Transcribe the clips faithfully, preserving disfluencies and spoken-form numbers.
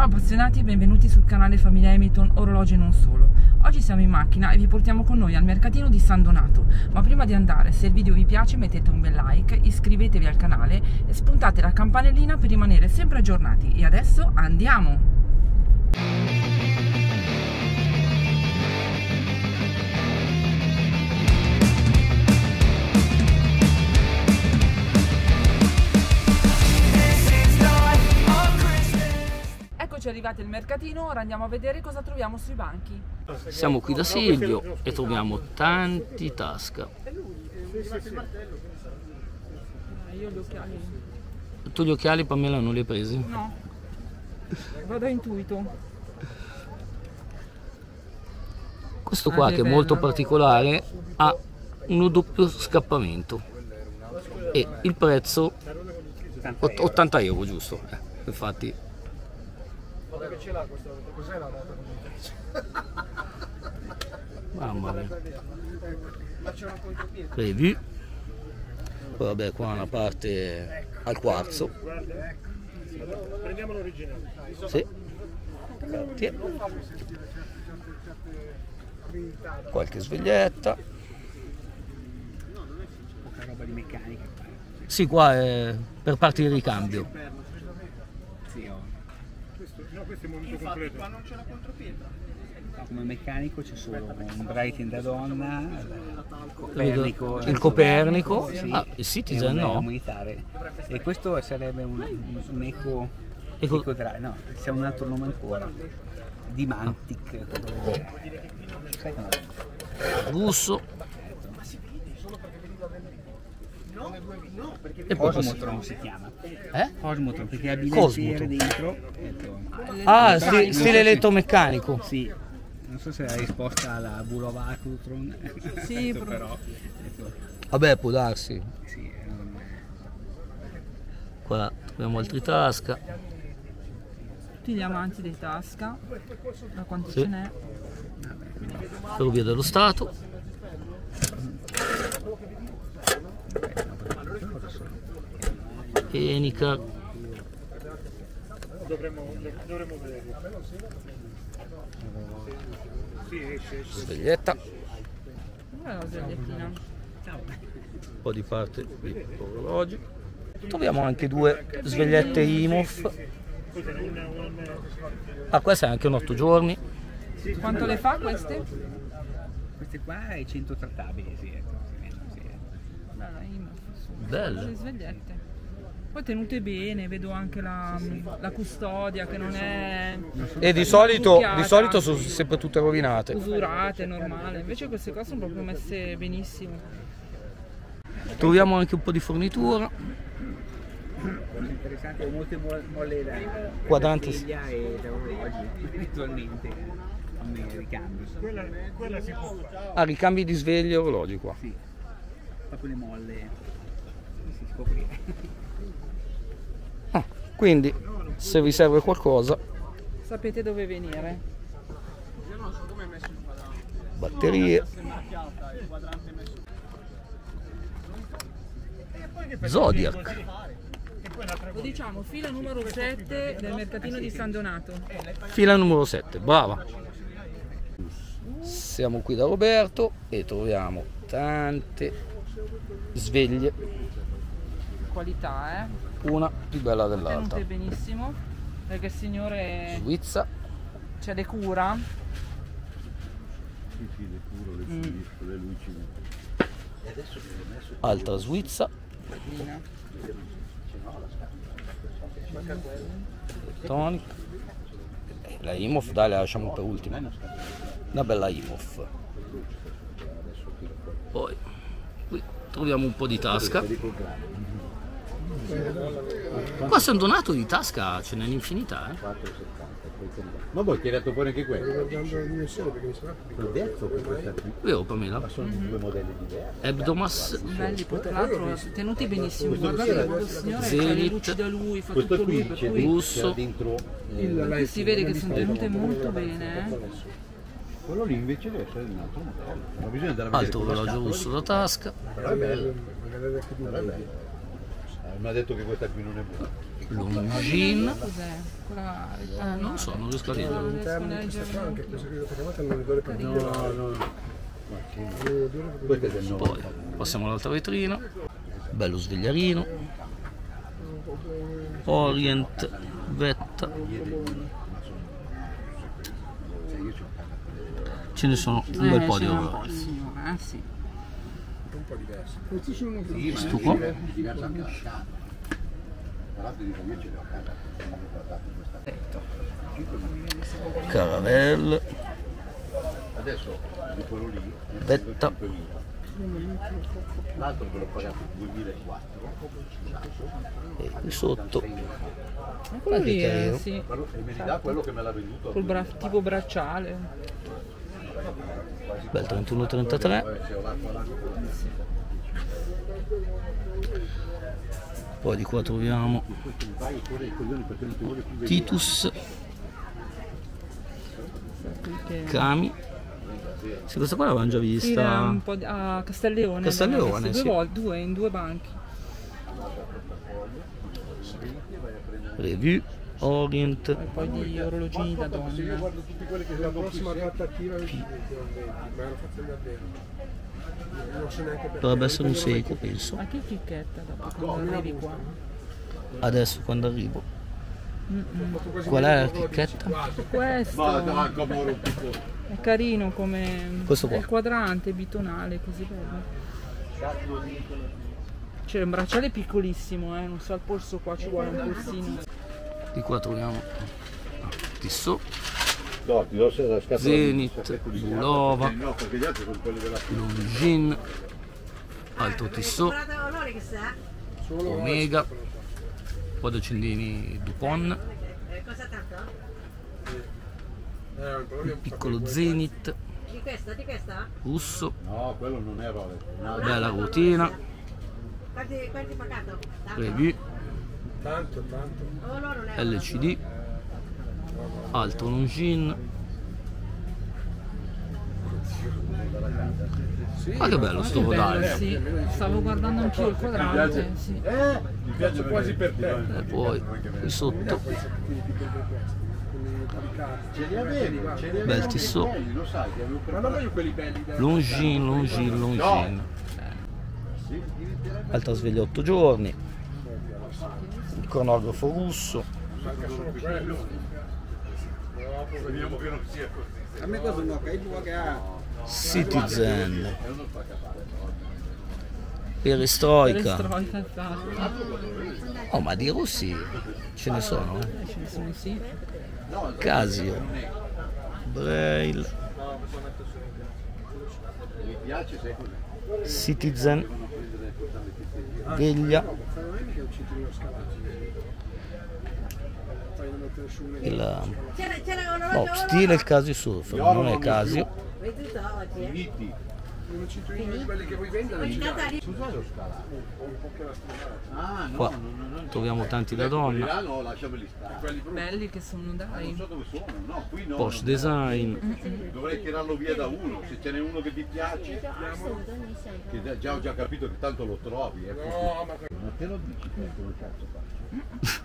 Ciao appassionati, benvenuti sul canale Famiglia Hamilton Orologi e non solo. Oggi siamo in macchina e vi portiamo con noi al mercatino di San Donato. Ma prima di andare, se il video vi piace mettete un bel like, iscrivetevi al canale e spuntate la campanellina per rimanere sempre aggiornati. E adesso andiamo! Eccoci arrivati al mercatino, ora andiamo a vedere cosa troviamo sui banchi. Siamo qui da Silvio e troviamo tanti Tasca. Io gli occhiali. Tu gli occhiali, Pamela, non li hai presi? No, vado a intuito. Questo Ah, qua che che è bello. molto particolare ha un doppio scappamento e il prezzo ottanta euro, giusto? Eh, infatti Guarda che ce l'ha questa, cos'è la data? mamma mia. Ma c'è una contropiede. Vedi? Poi vabbè, qua una parte al quarzo. Prendiamo l'originale. Sì. Grazie. Qualche sveglietta. Poca roba di meccanica. Sì, qua è per parti di ricambio. Sì, ho. No, questo è molto completo. Qua non c'è la contropiedra. Come meccanico c'è solo un Brighton da donna, il Copernico, Il Copernico, sì, ah, il Citizen e un no. militare. E questo sarebbe un, un, un eco, Eco- eco drive, no, c'è un altro nome ancora. Dimantic. Sai che no? Russo. E poi Cosmotron si chiama. Eh? Cosmotron perché ha Cosmotron. bilanciere dentro. Ecco. Ah, Non so sti- se- stile elettromeccanico. Sì, non so se è la risposta alla Bulova Acutron. Sì, però. però- Ecco, Vabbè, può darsi. sì, è un- Qua troviamo altri Tasca. Tutti gli amanti dei Tasca, da quanto Sì. ce n'è. Ferrovia dello Stato. Enica. Dovremmo, dovremmo vederlo. Sì, esce, esce. Sveglietta. Dov'è la svegliettina? Un po' di parte di orologi. Troviamo anche due svegliette I M O F. Ah, questa è anche un otto giorni. Quanto le fa queste? Queste qua è cento trattabili, sì, ecco, più o meno, sì. Bella, I M O F, insomma. Belle. Le svegliette. Poi tenute bene, vedo anche la, la custodia che non è E di solito, Succhiata. di solito sono sempre tutte rovinate. usurate, normale. Invece queste qua sono proprio messe benissimo. Troviamo anche un po' di fornitura. Sono interessanti, ho molte mo- molle da Quadranti. da sveglia e da orologi, eventualmente come ricambi. Quella, quella si può fare. Ah, ricambi di sveglie e orologi qua. Sì, proprio le molle si scoprire. Ah, quindi, se vi serve qualcosa, Sapete dove venire. batterie, Zodiac. Lo diciamo, fila numero sette del mercatino di San Donato. Fila numero sette, brava. Siamo qui da Roberto e troviamo tante sveglie, Qualità, eh. una più bella dell'altra. Tenute benissimo, perché il signore Svizzera, ce le cura. Mm. altra Svizzera, elettronica. Eh, La I M O F, dai, la lasciamo per ultima. Una bella I M O F. Poi qui troviamo un po' di Tasca. Qua a San Donato di Tasca ce n'è un'infinità, eh? Ma poi ti hai dato fuori anche quello? Guardando la dimensione perché mi sa. Sono diverso per questa qui. Vero, Pamela? Sono due modelli diversi. Ebdomas, Belli, poi tra l'altro tenuti benissimo. Guardate che il signore Zenith. fa le luci da lui, fa Questo tutto lui, qui per c'è cui Russo. dentro qui si vede che sono tenute molto bene, eh. quello lì invece deve essere un altro modello. Ma bisogna andare a vedere altro con la orologio scatola russo da tasca. di- Però è bello. Magari anche due. Però è bello. Eh, mi ha detto che questa qui non è buona. Longines. Cos'è? Quella... Eh, non so, non riesco a dire. All'interno di questa qua, anche questa qui l'ho chiamata non odore particolare. No, no, no. Ma sì, questo è del Poi novanta. passiamo all'altra vetrina. Bello svegliarino. Orient, Vetta. Ce ne sono un bel po' di orologi. Eh sì. Un po' diverso. Questo qua. Diversa anche la scala. Tra l'altro dico io ce l'ho a casa. Caravelle. Adesso di quello lì, Vetta. l'altro ve l'ho pagato duemilaquattro. E qui sotto. Ma quello lì è, sì. Quello- E me li dà quello che me l'ha venduto. Col bra- tipo bracciale. Bel trentuno trentatré. Se ho l'acqua là. Poi di qua troviamo Titus, Kami. Sì, questa qua l'avevamo già Sì, era vista. un po' di- a Castelleone. Castelleone, abbiamo visto sì. Due volte, due, in due banchi. Revue, Orient, E poi di orologini da Se io donna. guardo tutti quelli che sono la prossima trattativa mi dicono ma ero fatto davvero. Non so neanche perché. dovrebbe essere un Seiko, penso. Ma che chicchetta dopo quando arrivi qua? Adesso quando arrivo. Quasi Qual è la dieci chicchetta? quasi. Questo Ma dai, come ero tutto. è carino come Questo è qua. il quadrante bitonale, così bello. C'è un bracciale piccolissimo, eh, non so, al polso qua ci vuole un polsino. Di qua troviamo Tissot, No, ti do se la scatola. Zenith, Bulova, No, perché gli altri sono quelli della Longines, altro Tissot, Omega, poi accendini Dupont, un piccolo Zenith, Di questa, di questa? russo, No, quello non è Rolex. No, bella rutina, Quanti, quanti pagato? Revue, Tanto, tanto. Oh, no, non è. L C D, altro Longines. Ma che bello sto Bello, rodaggio. sì. Stavo guardando anch'io il quadrante, sì. mi piace quasi per te. E poi qui sotto Ce li avevi, ce li avevi. Bel Tissot. belli, lo sai, che avevo Ma non voglio quelli belli da. Longines, Longines, Longines. Altra sveglia otto giorni. Il cronografo russo. Speriamo che non sia così. A me cosa no, che tu che ha. Citizen. Perestroika. Perestroika, infatti. Oh, ma di russi ce ne sono? Eh, ce ne sono, sì. Casio. Braille. Mi piace, sai cos'è? Citizen. Veglia. Non è mica un cinturino scalato. Fai non mettere su un Il C'era, c'era un no, stile il Casio Surfer, non è Casio. Vedi tutto oggi, eh? Finiti. un cinturino di quelli che vuoi vendere. Ogni tanto arriva. Cos'è lo scalato? Un po' che la stimata. Ah, no, Qua no, no, no. troviamo tanti da Quelli donna. là no, lasciameli stare. Quelli brutti. Belli che sono, Non dai. so dove sono, no, qui no. Porsche non- Design. Dovrei tirarlo via da uno, se ce n'è uno che ti piace, che già- già ho già capito che tanto lo trovi. Eh. No, ma Ma te lo dici te, come cazzo fai?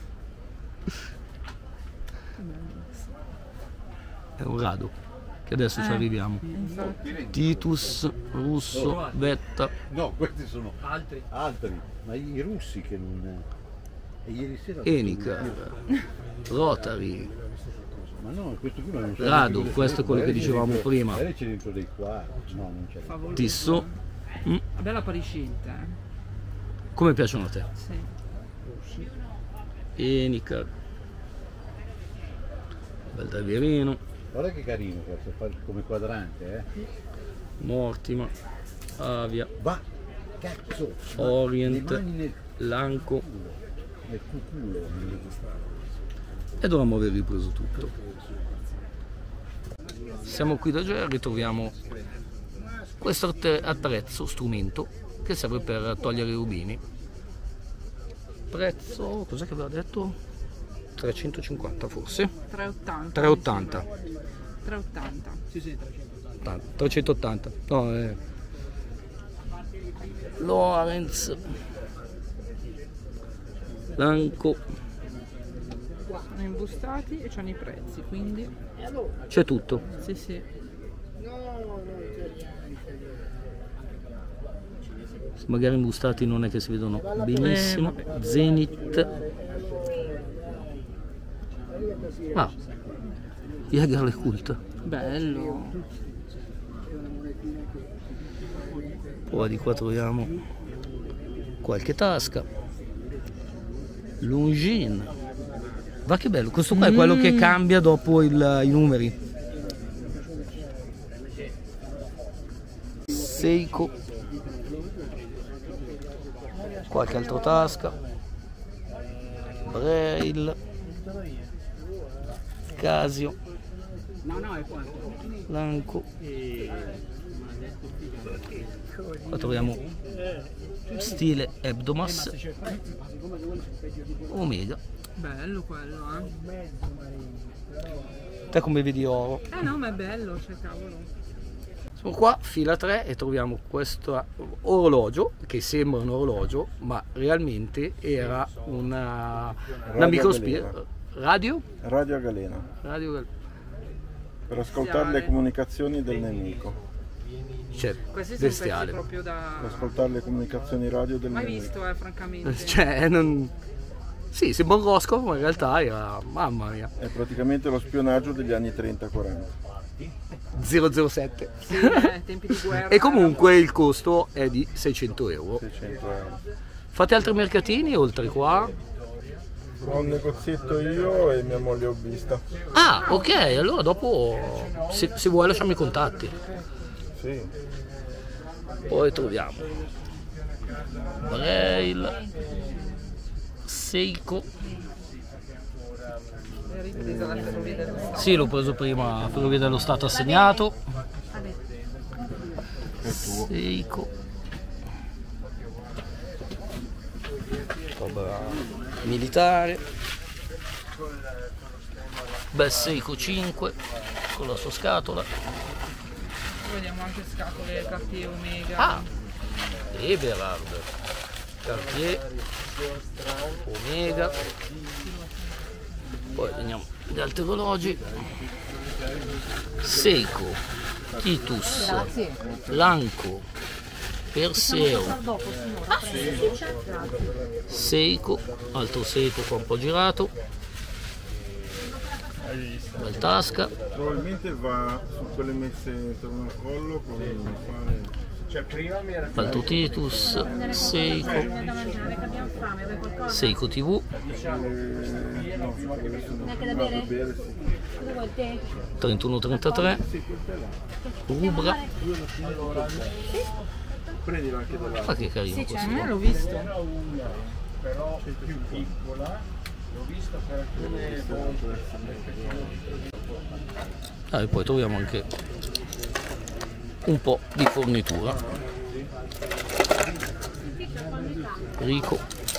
È un rado. Che adesso ci Eh. arriviamo. Infatti. Titus, russo, Vetta. No, questi sono altri. altri, ma i russi che non... E ieri sera... Enicar, Rotary, Ma no, questo qui non c'è. Rado, questo è quello che dicevamo prima. Magari c'è dentro dei quarti, no, non c'è. Favoloso. Tissot. Mm. Bella pariscente, eh. Come piacciono a te? Sì. Enicar. Bel Daverino, Guarda che carino questo, fa come quadrante, eh. Mortima, Avia, Va, cazzo! ma Orient, le mani nel Lanco. culo, nel cuculo. E dovremmo aver ripreso tutto. Siamo qui da Jerry, troviamo questo atte- attrezzo, strumento che serve per togliere i rubini. Prezzo, cos'è che aveva detto? trecentocinquanta forse? trecentottanta. trecentottanta. trecentottanta. ottanta, trecentottanta. No, eh. Lorenz. Lanco, Sono imbustati e c'hanno i prezzi, quindi c'è tutto. sì sì. Magari imbustati non è che si vedono benissimo. Eh, vabbè. Zenith. Ah, Jägerle Cult. Bello. Poi di qua troviamo qualche tasca. Longines. Va che bello, questo qua è quello che cambia dopo il, i numeri. Seiko. Qualche altro tasca. Braille. Casio. Lanco. Qua troviamo stile Hebdomas. Omega. Bello quello, eh. Te come vedi oro? Eh no, ma è bello, cioè cavolo. Siamo qua, fila tre, e troviamo questo orologio che sembra un orologio, ma realmente era una, una microspia. Radio? Radio a galena, Radio Gal- per ascoltare le comunicazioni del nemico. Cioè, Questi sono pezzi bestiale. proprio Per da... ascoltare le comunicazioni radio del Mai nemico. visto, eh, francamente. Cioè, non... Sì, sembra un Roscoe, ma in realtà era... Mamma mia. È praticamente lo spionaggio degli anni trenta quaranta. zero zero sette. Sì, eh, tempi di guerra. E comunque il costo è di seicento euro. seicento euro. Fate altri mercatini oltre qua? Ho un negozietto io e mia moglie hobbista. Ah, ok, allora dopo se, se vuoi lasciami i contatti. Sì. Poi troviamo Braille, Seiko. È ripresa la ferrovia dello Stato. Sì, l'ho preso prima, Ferrovia dello Stato assegnato. Seiko. Roba militare. Beh, Seiko cinque con la sua scatola. Vediamo anche scatole Cartier Omega. Ah, Everard, Cartier, Omega. Poi vediamo gli altri orologi. Seiko, Titus, Lanco, Perseo, Seiko, altro Seiko qua un po' girato. Bel tasca. Probabilmente va su quelle messe intorno al collo con il fare. Cioè prima mi era Altro Titus, Seiko, Seiko tivù, trentuno trentatré, Rubra. prendila anche dall'altro. Ma che carino questo. A me l'ho visto. Però è più piccola. L'ho visto per alcune Ah, e poi troviamo anche un po' di fornitura. Rico.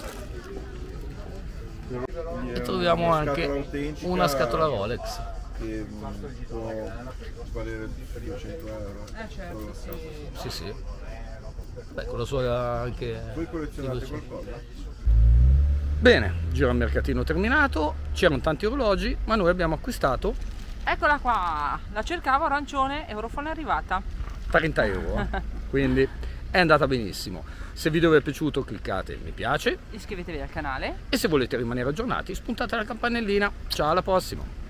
E troviamo anche una scatola Rolex. Che mm, può valere duecento euro. Eh certo, sì. Sì, sì. Beh, con la sua anche... Voi collezionate qualcosa? Bene, giro al mercatino terminato, c'erano tanti orologi, ma noi abbiamo acquistato Eccola qua, la cercavo arancione, Eurofone è arrivata. trenta euro, eh. Quindi è andata benissimo. Se il video vi è piaciuto cliccate mi piace Iscrivetevi al canale. e se volete rimanere aggiornati spuntate la campanellina. Ciao, alla prossima!